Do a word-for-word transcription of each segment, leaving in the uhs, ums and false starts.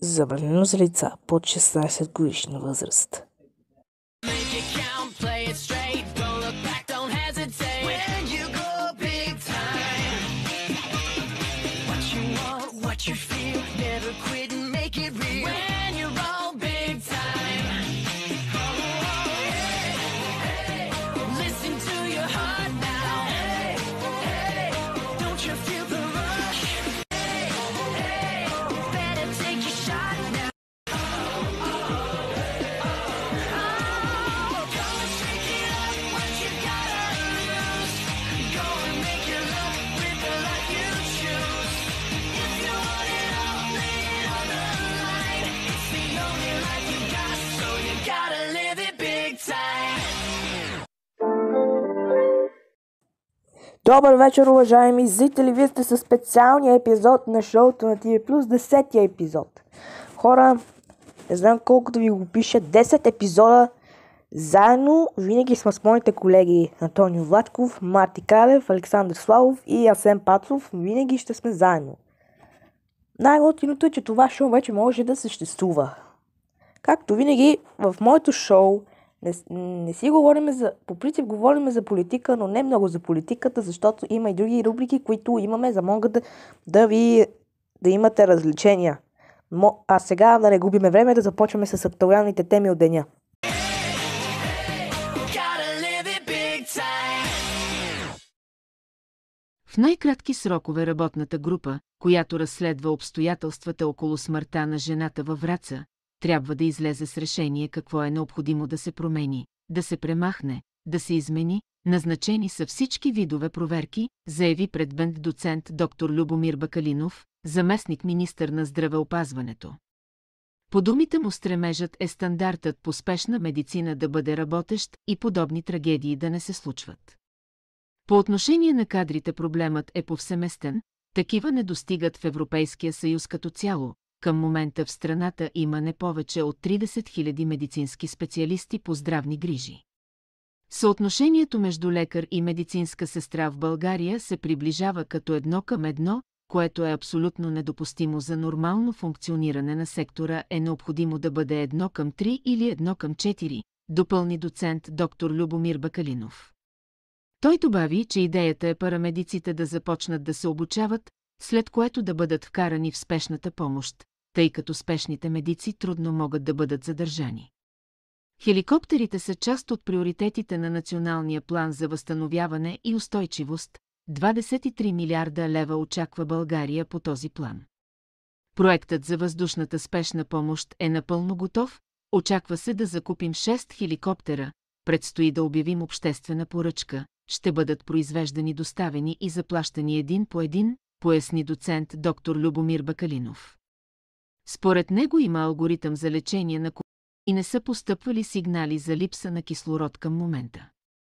Забранено за лица под шестнайсет годишна възраст. Добър вечер, уважаеми зрители! Вие сте със специалния епизод на шоуто на Ти Ви Плюс, десетия епизод. Хора, не знам колко да ви го пиша, десет епизода заедно, винаги сме с моите колеги Антонио Владков, Марти Кралев, Александър Славов и Асен Пацов. Винаги ще сме заедно. Най-готиното е, че това шоу вече може да съществува. Както винаги, в моето шоу Не, не си говорим за... По принцип говорим за политика, но не много за политиката, защото има и други рубрики, които имаме, за могат да, да ви... да имате развлечения. Мо, а сега да не губиме време, да започваме с актуалните теми от деня. В най-кратки срокове работната група, която разследва обстоятелствата около смъртта на жената във Враца, трябва да излезе с решение какво е необходимо да се промени, да се премахне, да се измени. Назначени са всички видове проверки, заяви пред БЕН доцент доктор Любомир Бакалинов, заместник-министър на здравеопазването. По думите му стремежът е стандартът по спешна медицина да бъде работещ и подобни трагедии да не се случват. По отношение на кадрите проблемът е повсеместен, такива не достигат в Европейския съюз като цяло. Към момента в страната има не повече от трийсет хиляди медицински специалисти по здравни грижи. Съотношението между лекар и медицинска сестра в България се приближава като едно към едно, което е абсолютно недопустимо за нормално функциониране на сектора, е необходимо да бъде едно към три или едно към четири, допълни доцент доктор Любомир Бакалинов. Той добави, че идеята е парамедиците да започнат да се обучават, след което да бъдат вкарани в спешната помощ, тъй като спешните медици трудно могат да бъдат задържани. Хеликоптерите са част от приоритетите на Националния план за възстановяване и устойчивост. двадесет и три милиарда лева очаква България по този план. Проектът за въздушната спешна помощ е напълно готов, очаква се да закупим шест хеликоптера, предстои да обявим обществена поръчка, ще бъдат произвеждани, доставени и заплащани един по един, поясни доцент доктор Любомир Бакалинов. Според него има алгоритъм за лечение на ковид и не са постъпвали сигнали за липса на кислород към момента.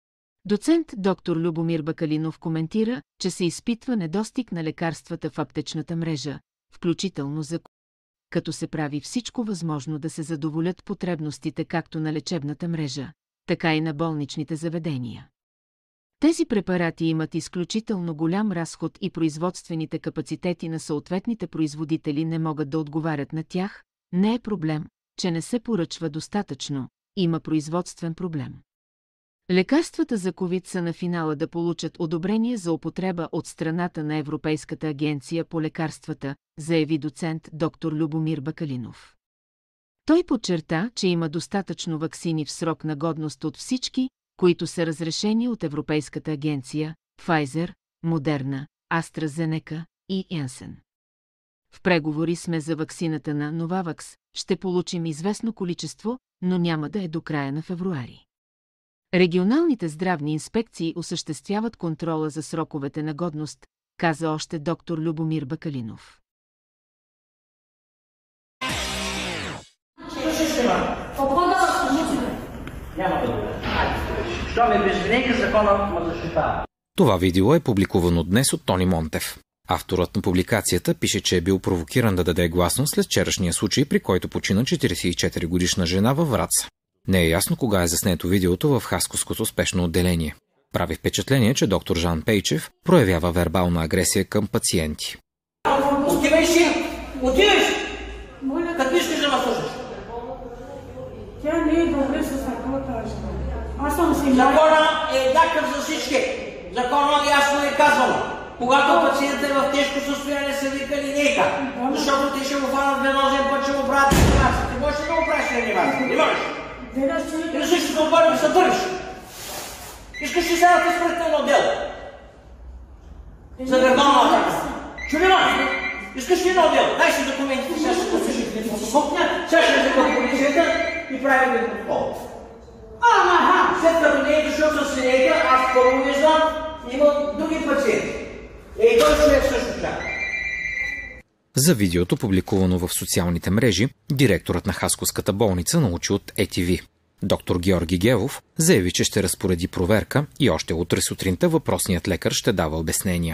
Доцент доктор Любомир Бакалинов коментира, че се изпитва недостиг на лекарствата в аптечната мрежа, включително за ковид, като се прави всичко възможно да се задоволят потребностите както на лечебната мрежа, така и на болничните заведения. Тези препарати имат изключително голям разход и производствените капацитети на съответните производители не могат да отговарят на тях. Не е проблем, че не се поръчва достатъчно, има производствен проблем. Лекарствата за ковид са на финала да получат одобрение за употреба от страната на Европейската агенция по лекарствата, заяви доцент доктор Любомир Бакалинов. Той подчерта, че има достатъчно ваксини в срок на годност от всички, които са разрешени от Европейската агенция, Pfizer, Moderna, AstraZeneca и Janssen. В преговори сме за ваксината на Novavax, ще получим известно количество, но няма да е до края на февруари. Регионалните здравни инспекции осъществяват контрола за сроковете на годност, каза още доктор Любомир Бакалинов. Това видео е публикувано днес от Тони Монтев. Авторът на публикацията пише, че е бил провокиран да даде гласност след вчерашния случай, при който почина четирийсет и четири годишна жена във Враца. Не е ясно кога е заснето видеото в Хасковското спешно отделение. Прави впечатление, че доктор Жан Пейчев проявява вербална агресия към пациенти. Отиваш ли? Отиваш! Моля, Закона е еднакъв за всички. Закона ясно е казано. Когато пациентът е в тежко състояние, се вика линейка. Защото ти ще го фанат венозен път, ще го правят реанимация. Ти можеш ли да го правиш реанимация? Не можеш. Или също да обърнеш да държиш. Искаш ли сега да те смъртен отдел? За гърдона атака. Чули ма? Искаш ли на отдел? Дай си документите, сега ще посуши в протокол. Сега ще взема полицията и прави ли протокол. Ага, след като не е дошъл с линейка, аз първо виждам, има други пациенти. Ей, той човек също чака. За видеото, публикувано в социалните мрежи, директорът на Хасковската болница научи от Е Ти Ви. Доктор Георги Гевов заяви, че ще разпореди проверка и още утре сутринта въпросният лекар ще дава обяснения.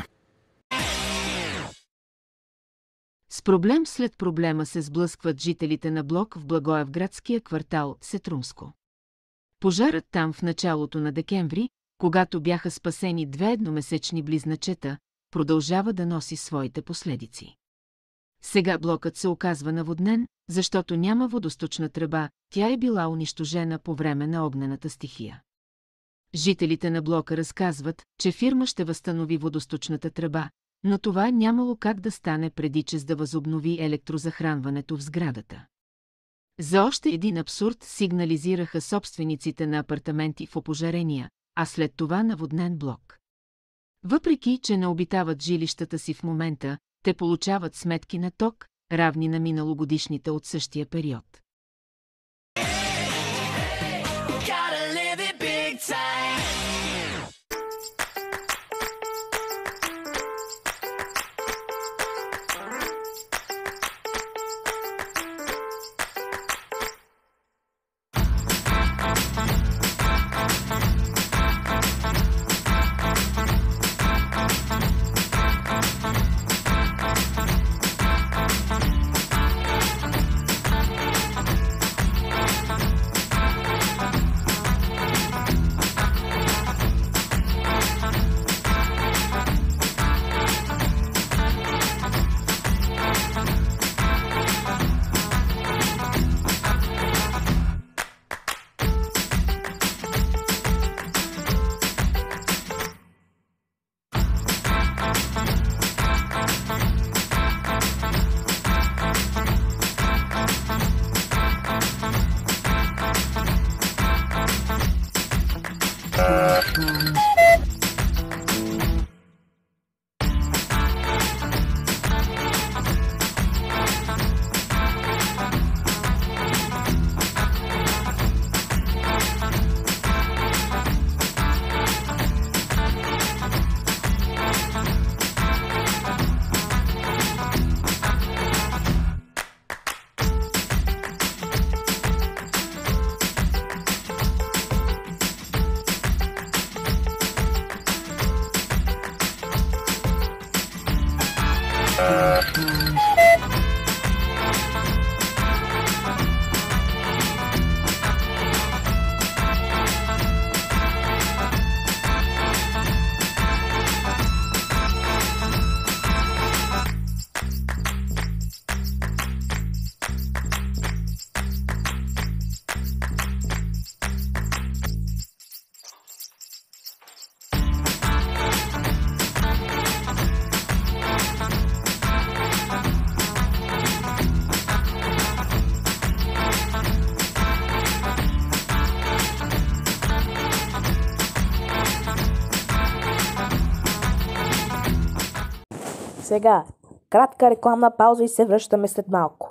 С проблем след проблема се сблъскват жителите на блок в Благоевградския квартал Сетрумско. Пожарът там в началото на декември, когато бяха спасени две едномесечни близначета, продължава да носи своите последици. Сега блокът се оказва наводнен, защото няма водосточна тръба, тя е била унищожена по време на огнената стихия. Жителите на блока разказват, че фирма ще възстанови водосточната тръба, но това нямало как да стане преди чрез да възобнови електрозахранването в сградата. За още един абсурд сигнализираха собствениците на апартаменти в опожарения, а след това наводнен блок. Въпреки, че не обитават жилищата си в момента, те получават сметки на ток, равни на миналогодишните от същия период. Сега, кратка рекламна пауза и се връщаме след малко.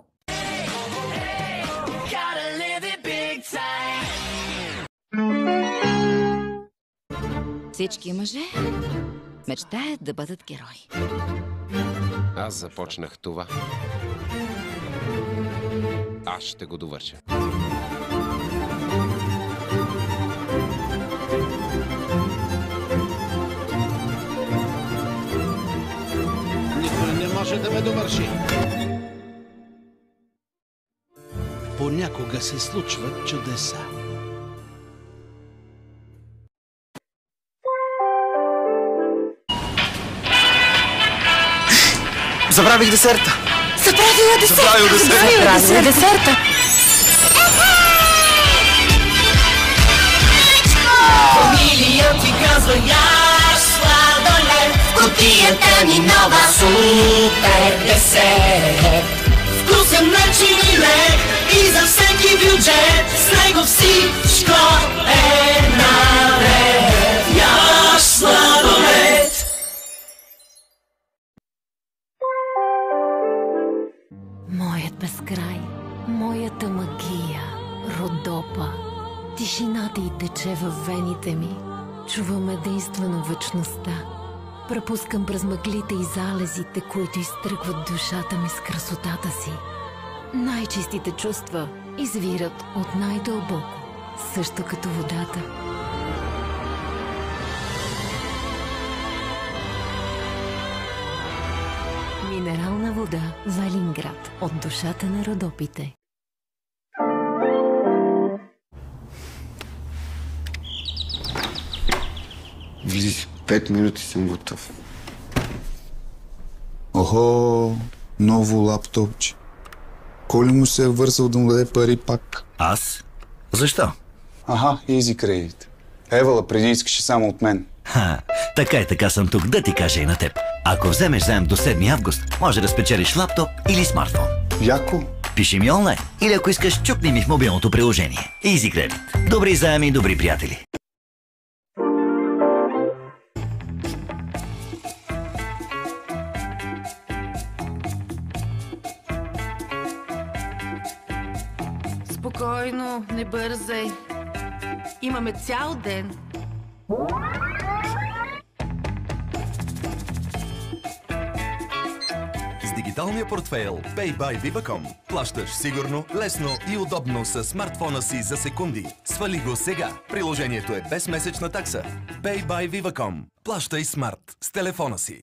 Всички мъже мечтаят да бъдат герои. Аз започнах това. Аз ще го довърша. Никой не може да ме довърши. Понякога се случват чудеса. Забравих десерта! Забравила десерта! Забравил десерта! Забравила десерта! Радио ти казва яш сладолед, в кутията ни нова супер десерт. Вкусен начин и лек и за всеки бюджет, с него всичко е наред. Яш сладолед. Моят безкрай, моята магия, Родопа. Тишината й тече във вените ми. Чувам единствено вечността. Препускам през мъглите и залезите, които изтръгват душата ми с красотата си. Най-чистите чувства извират от най-дълбоко, също като водата. Минерална вода Велинград от душата на Родопите. Влизи, пет минути съм готов. Охо, ново лаптопче. Коли му се е вързал да му даде пари пак? Аз? Защо? Аха, Easy Credit. Евала преди искаше само от мен. Ха, така и така съм тук да ти кажа и на теб. Ако вземеш заем до седми август, може да спечелиш лаптоп или смартфон. Яко? Пиши ми онлайн или ако искаш, чукни ми в мобилното приложение. Easy Credit. Добри заеми и добри приятели. Спокойно, не бързай. Имаме цял ден. С дигиталния портфейл Pay by Vivacom плащаш сигурно, лесно и удобно с смартфона си за секунди. Свали го сега. Приложението е без месечна такса. Pay by Vivacom. Плащай смарт с телефона си.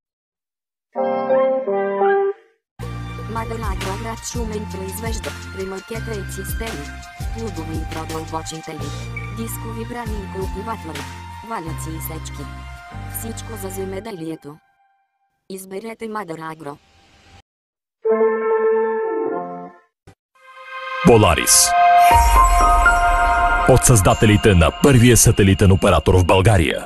Мадерагро град Шумен произвежда ремаркета и цистерни, плудови и продълбочители, дискови брани и култиватори, валяци и сечки. Всичко за земеделието. Изберете Мадерагро. Polaris. От създателите на първия сателитен оператор в България.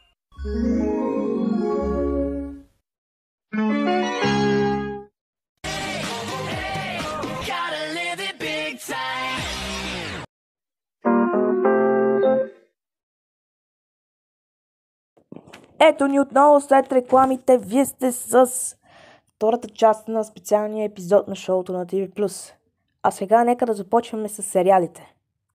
Ето ни отново след рекламите. Вие сте с втората част на специалния епизод на шоуто на Ти Ви Плюс. А сега нека да започваме с сериалите.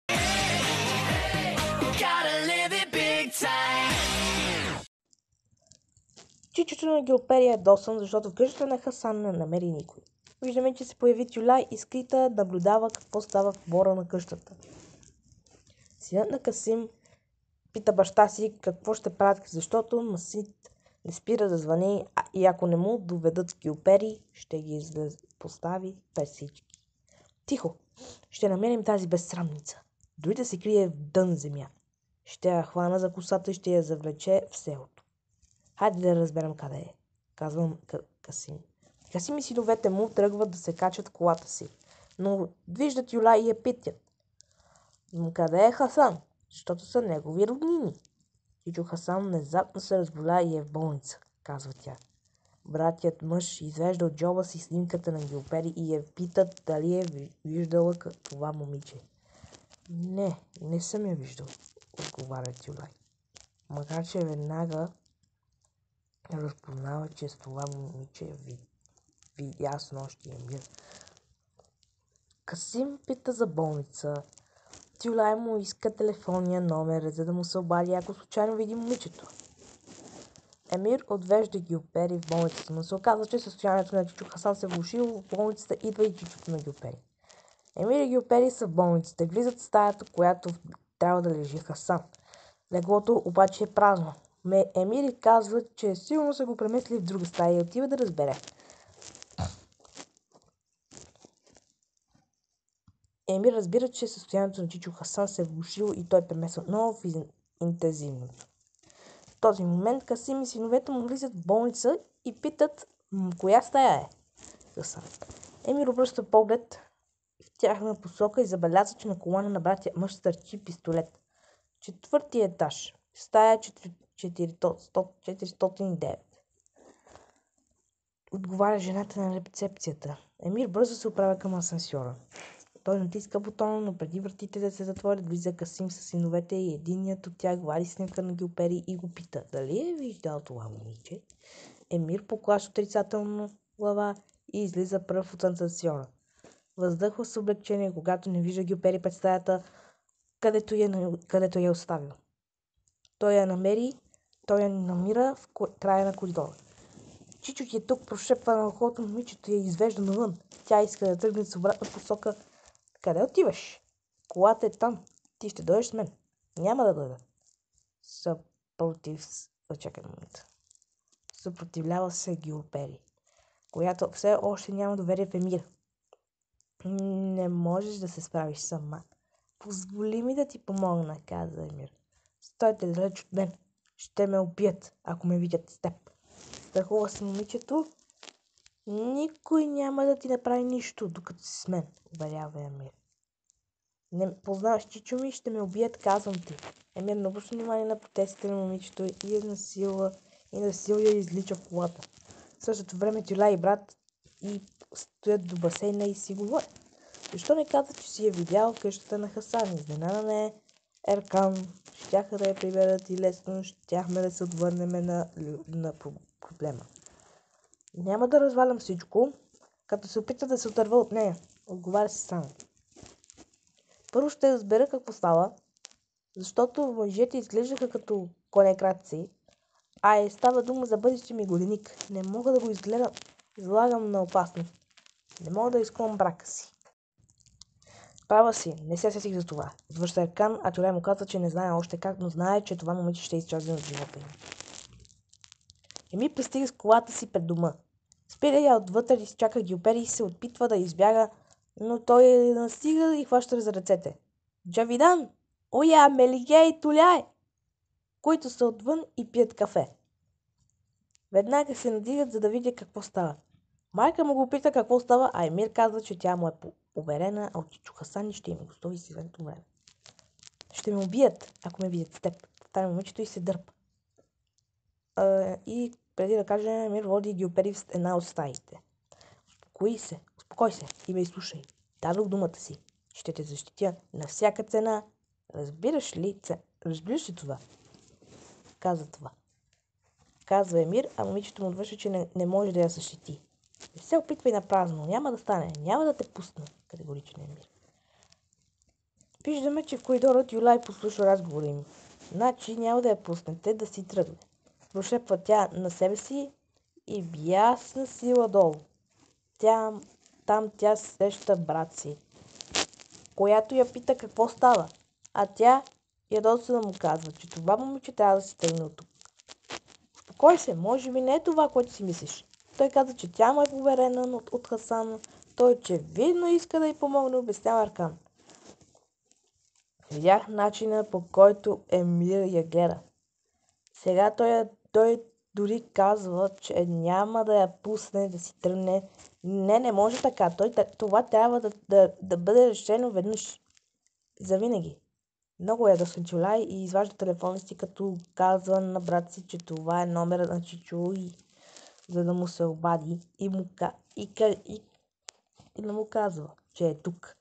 Чичото на Гилперия е досан, защото в къщата на Хасан не намери никой. Виждаме, че се появи Тюлай и скрита наблюдава какво става в двора на къщата. Синът на Касим пита баща си какво ще правят, защото Масид не спира да звъни, а и ако не му доведат Гилпери, ще ги постави през всички. Тихо, ще намерим тази безсрамница. Дори да се крие в дън земя. Ще я хвана за косата и ще я завлече в селото. Хайде да разберем къде е, казвам Касим. Касим и синовете му тръгват да се качат в колата си, но виждат Юлай и я питят. Но къде е Хасан? Защото са негови роднини. Чичо Хасан внезапно се разболя и е в болница, казва тя. Братият мъж извежда от джоба си снимката на Гилпери и я питат дали е виждала това момиче. Не, не съм я виждал, отговаря Тюлай. Макар че веднага разпознава, че с това момиче ви, видя с нощи Емир. Касим пита за болница. Тюлай му иска телефонния номер, за да му се обади, ако случайно види момичето. Емир отвежда Гилпери в болницата, но се оказва, че състоянието на Чичо Хасан се влошило. В болницата идва и чичото на Гилпери. Емир и Гилпери са в болницата, влизат в стаята, която трябва да лежи Хасан. Леглото обаче е празно. Емир казва, че сигурно са го преместили в друга стая и отива да разбере. Емир разбира, че състоянието на Чичо Хасан се е влошило и той премесва отново в интензивното. В този момент Касим и синовете му влизат в болница и питат коя стая е Хасан. Емир обръща поглед в тяхна посока и забелязва, че на колана на братия мъж стърчи пистолет. Четвъртия етаж. Стая четиристотин и девет. Отговаря жената на рецепцията. Емир бързо се оправя към асансьора. Той натиска бутона, но преди вратите да се затворят, влиза Касим с синовете и единият от тях вади снимка на Гюлпери и го пита дали е виждал това момиче. Емир поклаща отрицателно глава и излиза пръв от асансьора. Въздъхва с облегчение, когато не вижда Гюлпери пред стаята, където я, където я е оставил. Той я намери, той я намира в края на коридора. Чичо ти е тук, прошепва на ухото, момичето я извежда навън. Тя иска да тръгне с обратна посока. Къде отиваш? Колата е там. Ти ще дойдеш с мен. Няма да дойда. Съпротив... Чакай момента. Съпротивлява се Гюлпери, която все още няма доверие в Емир. Не можеш да се справиш сама. Позволи ми да ти помогна, каза Емир. Стойте далеч от мен. Ще ме убият, ако ме видят с теб. Страхува се момичето. Никой няма да ти направи нищо, докато си с мен, уверява Емир. Не познаваш Чичо ми, ще ме убият, казвам ти. Емир не обръща внимание на протестите на момичето и е насила и насила я излича в колата. В същото време Тюля и брат и стоят до басейна и си говорят. Защо не каза, че си е видял къщата на Хасан? Изненадан е Еркан. Щяха да я приберат и лесно щяхме да се отвърнем на, на проблема. Няма да развалям всичко, като се опита да се отърва от нея. Отговаря се само. Първо ще разбера какво става, защото мъжете изглеждаха като конекраци, а е става дума за бъдещи ми годеник. Не мога да го изгледам, излагам на опасност. Не мога да изкувам брака си. Права си, не се сетих за това. Отвършва Еркан, а Тюлей му каза, че не знае още как, но знае, че това момиче ще изчезне от живота им. Емир пристига с колата си пред дома. Спира я отвътре и чака Гюлпери и се опитва да избяга, но той е настига и хваща за ръцете. Джавидан, Оя, Мелиге и Туляй, които са отвън и пият кафе. Веднага се надигат, за да видя какво става. Майка му го пита какво става, а Емир казва, че тя му е уверена, а от Чичо Хасан и ще им гостува известно време. Ще ме убият, ако ме видят с теб. Повтаря момичето и се дърпа. А, и преди да каже, Емир води Гюлпери в една от стаите. Успокой се, успокой се и ме изслушай. Дадох думата си. Ще те защитя на всяка цена. Разбираш ли, ц... Разбираш ли това? Каза това. Казва Емир, а момичето му отвършва, че не, не може да я защити. Не се опитвай на празно, няма да стане, няма да те пусна, категорично Емир. Виждаме, че в коридора Юлай послуша разговора им. Значи няма да я пуснете да си тръгне. Прошепва тя на себе си и бясна сила долу. Тя, там тя среща брат си, която я пита какво става, а тя ядосано му казва, че това момиче трябва да се тръгне от тук. Успокой се, може би не е това, което си мислиш. Той каза, че тя му е поверена от, от Хасан. Той очевидно иска да й помогне, обяснява Еркан. Видях начина, по който Емир я гледа. Сега той, той дори казва, че няма да я пусне да си тръгне. Не, не може така. Той, това трябва да, да, да бъде решено веднъж. Завинаги. Много е да Тюлай и изважда телефона си, като казва на брат си, че това е номерът на Чичо, и за да му се обади и, му, и, и, и да му казва, че е тук.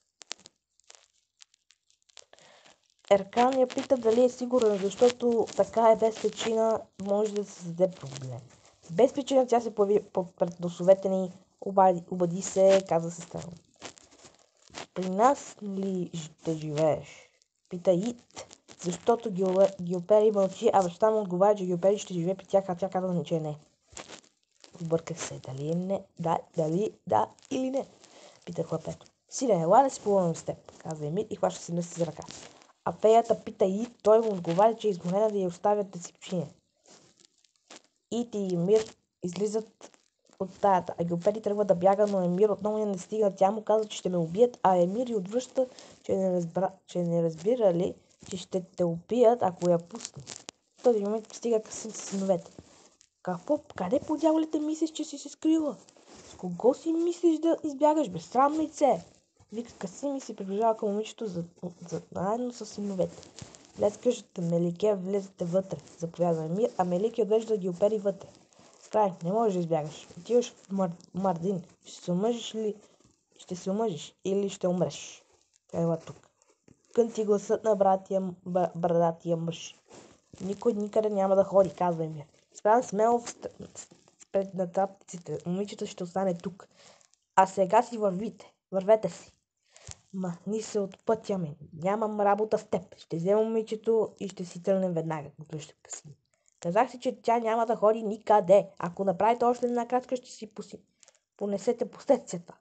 Еркан я пита дали е сигурен, защото така е без причина може да се създаде проблем. Без причина тя се появи пред носовете ни, обади, обади се, каза сестра му. При нас ли ще живееш? Пита Ит, защото Гюлпери мълчи, а баща му отговаря, че Гюлпери ще живее при тях, а тя казва, че не. Обърках се, дали е не, да, дали да или не, пита хлапето. Сире, ела да си поговорим с теб, казва Емир и хваща сина си за ръка. А феята пита и той му отговаря, че е изгонена да я оставят да си почине. Ит и Емир излизат от стаята, а Гюлпери тръгва да бяга, но Емир отново не настига. Тя му казва, че ще ме убият, а Емир й отвръща, че не, разбра, че не разбира ли, че ще те убият, ако я пусне. В този момент пристига Касим с синовете. Какво? Къде по дяволите мислиш, че си се скрила? С кого си мислиш да избягаш, безсрамно лице? Вика Касим и се приближава към момичето за, за, заедно с синовете. Влез къщата, Мелике, влезете вътре, заповяда Емир, а Мелике отвежда да ги опери вътре. Край, не можеш да избягаш. Отиваш в Мар... Мардин. Ще се омъжиш ли? Ще се омъжиш или ще умреш? Ела тук. Кънти гласът на братия, брадатия мъж. Никой никъде няма да ходи, казва Емир. Спрям смело пред натрапниците. Момичето ще остане тук. А сега си вървите. Вървете си. Махни се от пътя ми. Нямам работа с теб. Ще взема момичето и ще си тръгнем веднага. Отвръща Касим. Казах си, че тя няма да ходи никъде. Ако направите още една крачка, ще си поси... понесете последствията.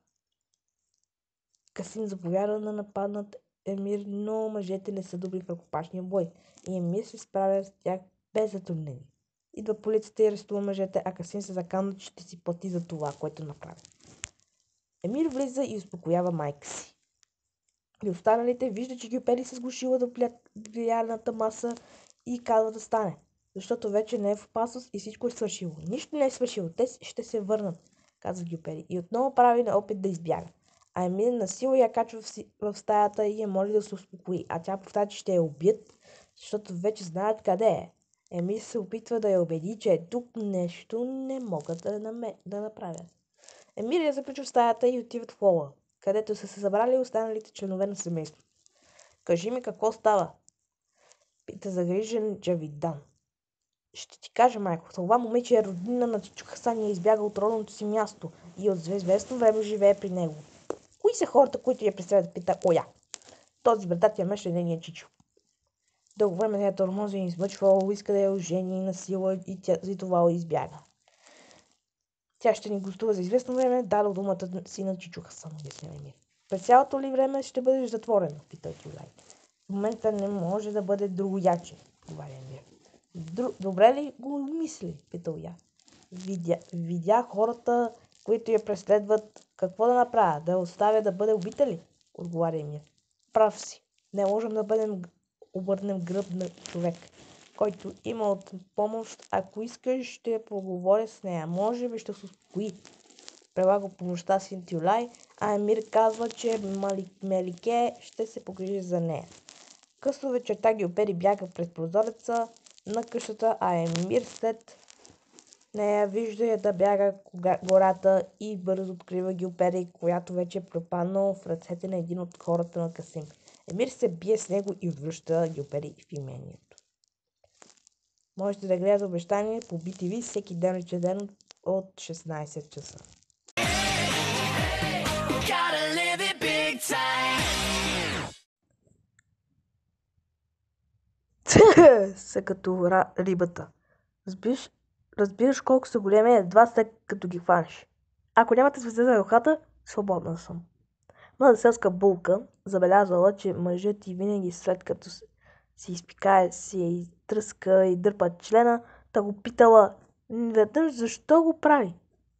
Касим заповяда да нападнат Емир, но мъжете не са добри в ръкопашния бой. И Емир се справя с тях без затруднение. Идва полицията и арестува мъжете, а Касим се заканва, че ще си плати за това, което направи. Емир влиза и успокоява майка си. И останалите виждат, че ги опели се сглушила до влиялната маса и казва да стане. Защото вече не е в опасност и всичко е свършило. Нищо не е свършило. Те ще се върнат, казва Гюпери. И отново прави на опит да избяга. А Емир насила я качва в, си, в стаята и я моли да се успокои. А тя повтаря, че ще я убият, защото вече знаят къде е. Емир се опитва да я убеди, че е тук нещо не могат да, наме, да направят. Емир я заключва в стаята и отиват в хола, където са се събрали останалите членове на семейството. Кажи ми какво става? Пита загрижен Джавидан. Ще ти кажа, майко, това момиче е роднина на Чичо Хасан и е избягал от родното си място и от известно време живее при него. Кои са хората, които я представят? Пита Оя. Този брататия мъж е нейният Чичо. Дълго време я тормоза и измъчвал, иска да я ожени на сила и тя за това избяга. Тя ще ни гостува за известно време, дадал думата си на Чичо Хасан, обясня Емир. През цялото ли време ще бъдеш затворен, пита Тюлай. В момента не може да бъде другояче, говори Емир. Дру... Добре ли го мисли, пита Оя. Видя... Видя хората, които я преследват, какво да направя, да я оставя да бъде убита ли? Отговаря Емир. Прав си. Не можем да бъдем обърнем гръб на човек, който има от помощ. Ако искаш, ще поговоря с нея. Може би ще се успокои. Прилага помощта си Тюлай, а Емир казва, че Мелике ще се погрижи за нея. Късно вечерта Гюпери бяга през прозореца на къщата, а Емир след нея вижда я да бяга гората и бързо открива Гюпери, която вече е пропаднал в ръцете на един от хората на Касим. Емир се бие с него и връща Гюпери в имението. Можете да гледате обещание по би ти ви всеки ден и ден от шестнайсет часа. Са като рибата. Разбираш, разбираш колко са големи едва след като ги хванеш. Ако нямате звезда за ръката, свободна съм. Млада селска булка забелязала, че мъжът и винаги след като си изпикае, си я изтръска и дърпа члена, та го питала веднъж защо го прави.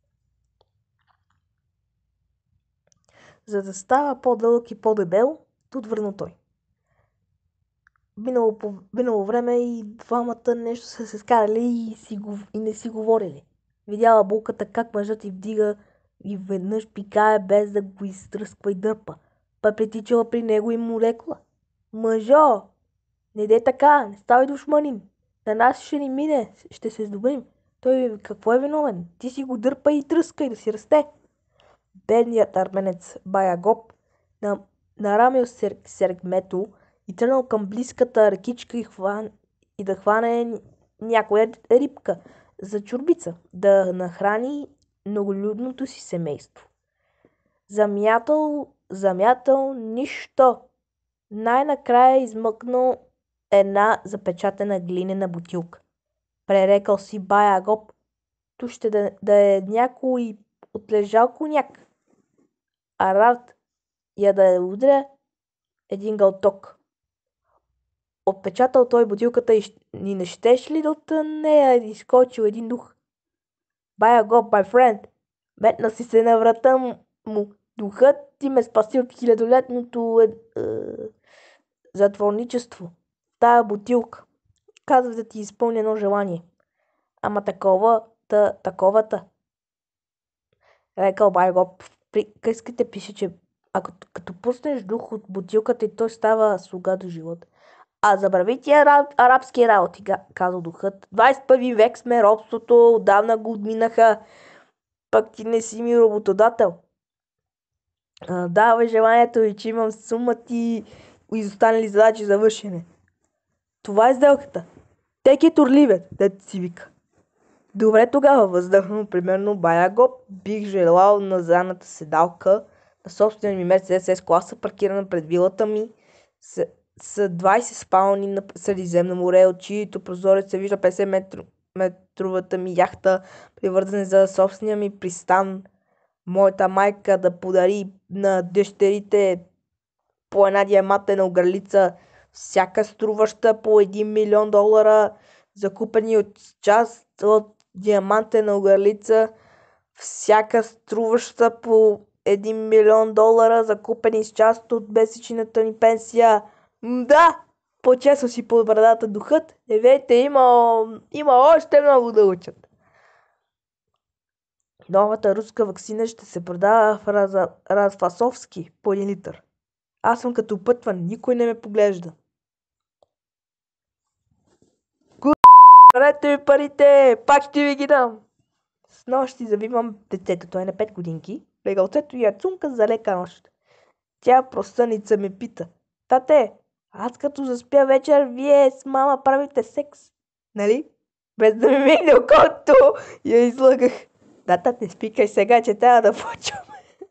За да става по-дълъг и по-дебел, отвърна той. Минало, по, минало време и двамата нещо са се скарали и, си го, и не си говорили. Видяла булката как мъжът и вдига и веднъж пикае без да го изтръсква и дърпа. Па притичала при него и му рекла: Мъжо, не дей така, не ставай душманин. На нас ще ни мине, ще се сдобрим. Той какво е виновен? Ти си го дърпа и тръска и да си расте. Бедният арменец Баягоп нарамил сергмето и тръгнал към близката ръкичка и, хван... и да хване някоя рибка за чорбица, да нахрани многолюдното си семейство. Замятал, замятал нищо. Най-накрая измъкнал една запечатана глинена бутилка. Пререкал си Баягоп, то ще да, да е някой отлежал коняк. А Рад я да я удря един гълток. Отпечатал той бутилката и, и не щеш ли да от нея е изкочил един дух? Баягоп, my friend, метна си се на врата му. Духът ти ме спаси от хилядолетното е, е, затворничество. Тая бутилка казва да ти изпълня едно желание. Ама такова, та, таковата. Рекал Байгоп. В приказките пише, че ако като пуснеш дух от бутилката и той става слуга до живота. А забрави тия араб, арабски работи, казал духът. двадесет и първи век сме, робството отдавна го отминаха. Пък ти не си ми работодател. А, давай желанието ви, че имам сума ти изостанали задачи за вършене. Това е сделката. Take it or leave it, дето си вика. Добре, тогава въздъхнал, примерно бая го, бих желал на задната седалка на собствения ми Мерцедес С класа, паркирана пред вилата ми, с, с двадесет спални на Средиземно море, от чието прозорец се вижда петдесет метро, метровата ми яхта, привързана за собствения ми пристан. Моята майка да подари на дъщерите по една диамантена огърлица, всяка струваща по един милион долара, закупени от част от диамантена огърлица, всяка струваща по един милион долара, закупени с част от месечната ни пенсия. Да, почесва си под брадата духът. Не вейте, има, има още много да учат. Новата руска ваксина ще се продава в Раза, Разфасовски по един литър. Аз съм като пътван, никой не ме поглежда. Върнете ми парите, пак ще ви ги дам. С нощи завивам детето, той е на пет годинки. Легалцето я цунка за лека нощ. Тя простъница ме пита. Тате, аз като заспя вечер, вие с мама правите секс, нали? Без да ми мигне окото, я излъгах. Да, тате, спикай сега, че трябва да почвам.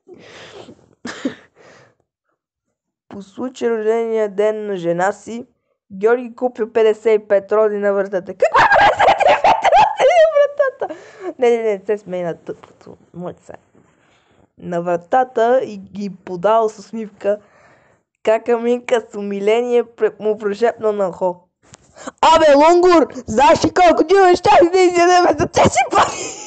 По случай рождения ден на жена си, Георги купил петдесет и пет рози на вратата. Каква петдесет и пет рози на вратата? Не, не, не, не се смей на тъпото. Моите се. На вратата и ги подал с усмивка. Кака Минка с умиление му прошепнал на ухо. Абе, Лонгур, знаеш ли колко дива щях да изядеме за тези пари?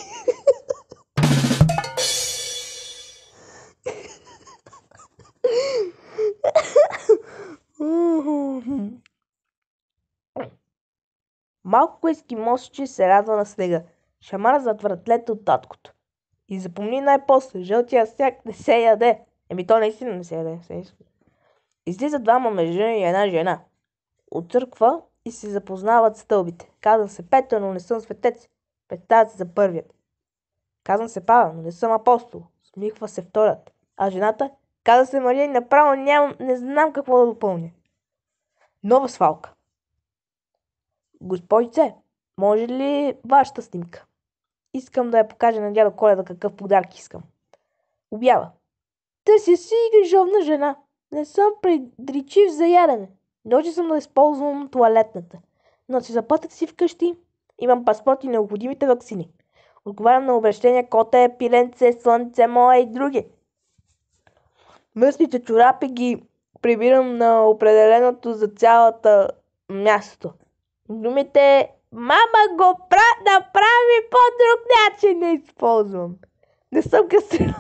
Малко ескимосче се радва на снега. Шамара зад вратлета от таткото. И запомни най-после, жълтия сняг не се яде. Еми то наистина не се яде. Излиза двама мъжа и една жена. От църква и се запознават стълбите. Казвам се Петър, но не съм светец. Представят се за първият. Казвам се Павел, но не съм апостол. Смихва се вторият. А жената? Казва се Мария и направо нямам, не знам какво да допълня. Нова свалка. Господице, може ли вашата снимка? Искам да я покажа на дядо Коледа какъв подарък искам. Обява. Търся си грижовна жена. Не съм предричив за ядене. Ночи съм да използвам туалетната. Но си за пътата си вкъщи имам паспорт и необходимите ваксини. Отговарям на обращения коте, пиленце, слънце, мое и други. Мръсните чорапи ги прибирам на определеното за цялата място. Думите мама го пра- направи по друг начин не използвам. Не съм кастриран.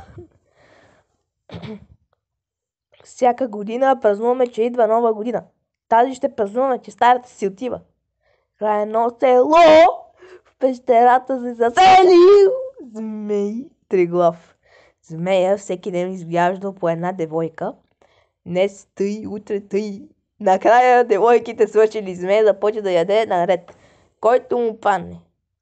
Всяка година празнуваме, че идва нова година. Тази ще празнуваме, че старата си отива. Край едно село в пещерата се заселил змей триглав. Змея всеки ден изглеждал по една девойка. Днес тъй, утре тъй. Накрая девойките свършили змея да почне да яде наред. Който му падне.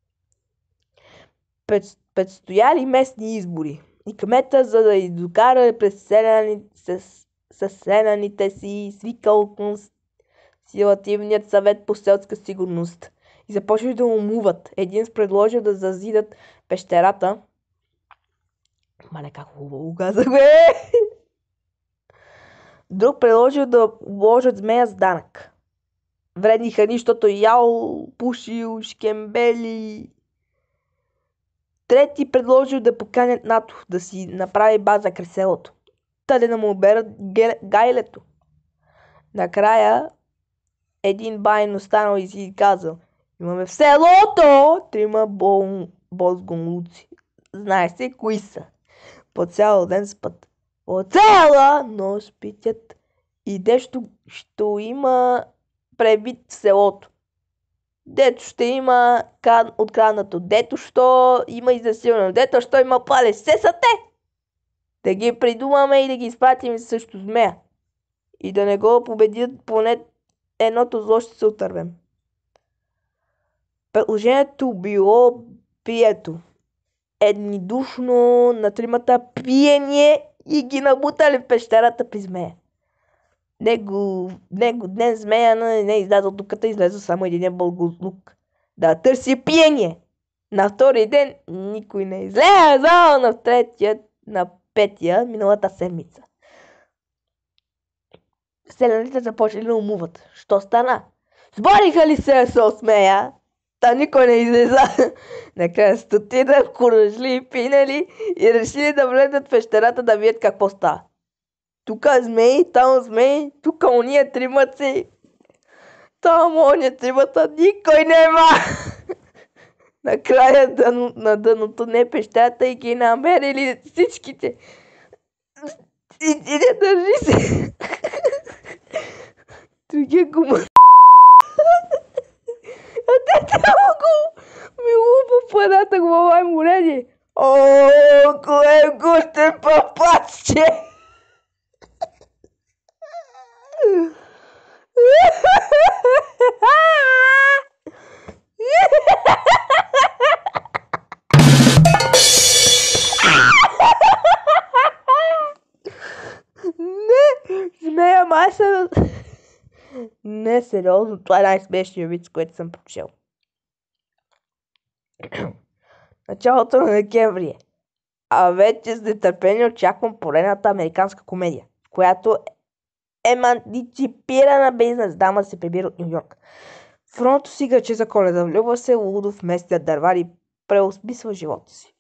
Пред, предстояли местни избори. И кмета, за да издокара през селяните си, свикал консилативният съвет по селска сигурност. И започнали да умуват. Един с предложил да зазидат пещерата. Мале, как хубаво казах, бе! Друг предложил да вложат змея с данък. Вредни храни, защото ял, пушил, шкембели. Трети предложил да поканят НАТО, да си направи база край селото. Та да му оберат гайлето. Накрая един байн останал и си казал: имаме в селото трима бол... бозгонлуци. Знае се кои са. По цял ден спът. По цяла нощ питят. И дещо ще има пребит в селото. Дето ще има кан... откраднато. Дето що има изнасилено. Дето що има палеж. Се са те! Да ги придумаме и да ги изпратим също змея. И да не го победят поне едното зло ще се отървем. Предложението било прието. Еднидушно на тримата пиение и ги набутали в пещерата при змея. Него, него днес змея не е издадал докато излезе само един бългозлук да търси пиение. На втори ден никой не излезе, на третия, на петия, миналата седмица. Селяните започнали да умуват. Що стана? Сбориха ли се се осмея? Та никой не излеза. Накрая стотина куражли и пинали и решили да влезат в пещерата да видят какво става. Тука змеи, там змеи, тука уния тримаци. Там уния тримата, никой нема. Накрая дъно, на дъното не пещерата и ги намерили всичките. И ти не държи се. Другия го ма... А те трябва го ми лупа в едната глава и му реди. О, кое густен папачче! Не, змея маса. Не, сериозно, това е най-смешният вид, с който съм прочел. Началото на декември е. А вече с нетърпение очаквам поредната американска комедия, в която еманципирана бизнес дама се прибира от Ню Йорк. В родното си граче за Коледа влюбва се лудо в местния дървар и преосмисва живота си.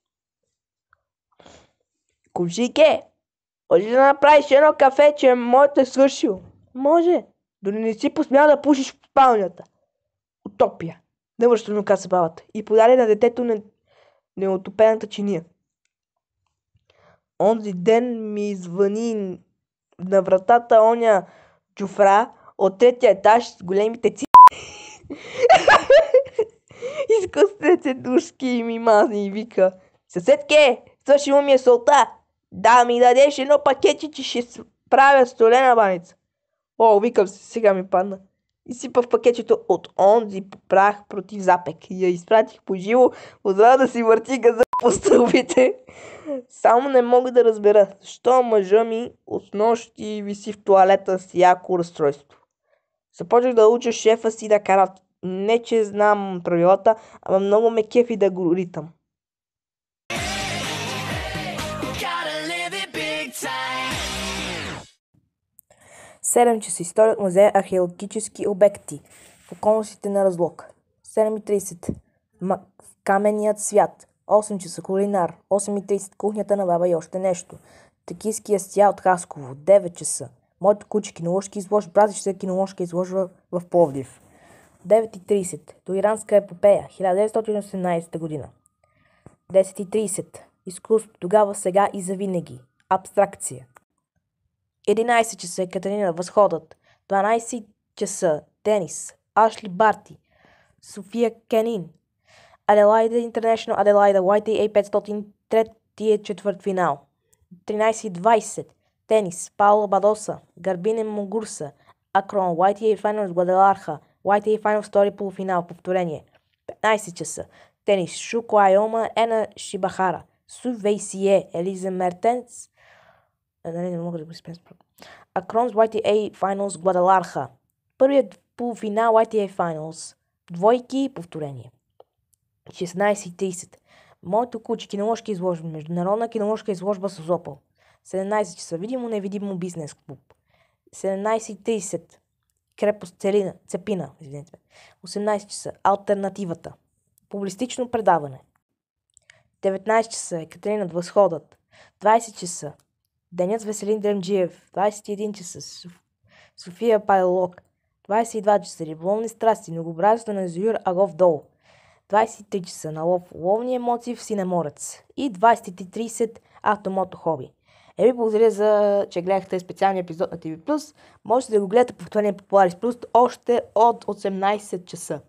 Кумшике, може да направиш едно кафе, че моето е свършил? Може. Дори не си посмял да пушиш в спалнята. Утопия. Невършено каза бабата и подаде на детето не... неотопената чиния. Онзи ден ми звъни на вратата оня джуфра от третия етаж с големите ци. Изкъснете душки и ми мазни и вика: съседке, свършило ми е солта. Да ми дадеш едно пакетче, че ще правя столена баница. О, викам се, сега ми падна. И сипа в пакетчето от онзи прах против запек. И я изпратих по живо, отзва да си върти газа по стълбите. Само не мога да разбера, защо мъжа ми от нощи виси в тоалета с яко разстройство. Започнах да уча шефа си да карат. Не, че знам правилата, ама много ме кефи да го ритам. седем часа история от музея археологически обекти в околностите на Разлог. седем и трийсет М- каменният свят. осем часа кулинар. осем и трийсет кухнята на баба и още нещо. Токийския стя от Хасково. девет часа Моето куче киноложка изложба. Братищата киноложка изложба в Пловдив. девет и трийсет До иранска епопея. хиляда деветстотин и осемнадесета година. десет и трийсет Изкуство тогава, сега и завинаги. Абстракция. единайсет часа Екатерина Възходът. дванайсет часа Тенис. Ашли Барти. София Кенин. Аделайда Интернешнъл Аделайда Уай Ти Ей петстотин, третия четвърт финал. тринайсет и двайсет Тенис. Пауло Бадоса. Гарбине Мугурса. Акрон. Уай Ти Ей Finals Гвадаларха. Уай Ти Ей Finals втори полуфинал. Повторение. петнайсет часа Тенис. Шуко Айома. Ена Шибахара. Су Вейсие. Елиза Мертенс. Не, не мога да го изпрем. Акронс Уай Ти Ей Finals Гвадаларха. Първият полуфинал Уай Ти Ей Finals. Двойки и повторение. шестнайсет и трийсет Моето куче киноложка изложба. Международна киноложка изложба с Созопол. седемнайсет часа Видимо невидимо бизнес клуб. седемнайсет и трийсет Крепост Целина, Цепина. Извинете. осемнайсет часа Алтернативата. Публистично предаване. деветнайсет часа Екатерина Възходът. двайсет часа Денят с Веселин Дремджиев. двайсет и един часа Соф... София Пайлок. двайсет и два часа Риболовни страсти. Многообразието на Зоюр Агов долу. двайсет и три часа на лов. Ловни емоции в Синеморец. И двайсет и трийсет Автомото хоби. Е, ви благодаря за, че гледахте специалния епизод на Ти Ви Плюс. Можете да го гледате повторение по Polaris Plus още от осемнайсет часа.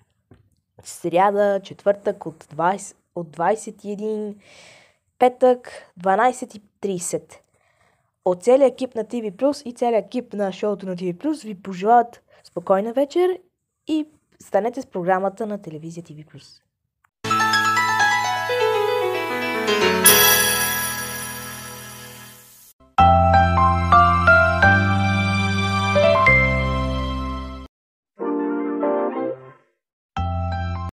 Сряда, четвъртък от двайсет, от двайсет и един, петък дванайсет и трийсет. от целия екип на Ти Ви Плюс и целия екип на шоуто на Ти Ви Плюс ви пожелават спокойна вечер и станете с програмата на телевизия Ти Ви Плюс.